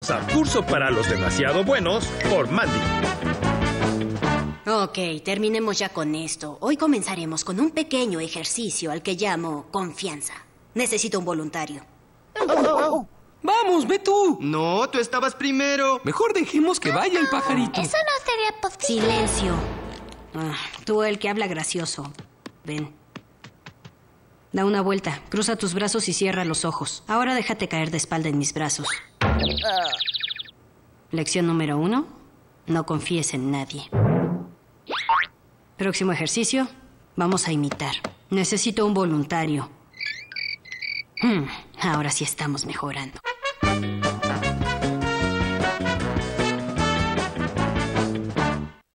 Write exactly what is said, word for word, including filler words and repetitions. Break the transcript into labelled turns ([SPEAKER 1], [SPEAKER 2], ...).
[SPEAKER 1] Confianza, curso para los demasiado buenos, por Mandy.
[SPEAKER 2] Ok, terminemos ya con esto. Hoy comenzaremos con un pequeño ejercicio al que llamo confianza. Necesito un voluntario.
[SPEAKER 3] ¡Vamos, ve tú!
[SPEAKER 4] No, tú estabas primero.
[SPEAKER 3] Mejor dejemos que vaya el pajarito.
[SPEAKER 5] Eso no sería posible.
[SPEAKER 2] Silencio. Ah, tú, el que habla gracioso. Ven. Da una vuelta, cruza tus brazos y cierra los ojos. Ahora déjate caer de espalda en mis brazos. Lección número uno. No confíes en nadie. Próximo ejercicio. Vamos a imitar. Necesito un voluntario. Hmm, ahora sí estamos mejorando.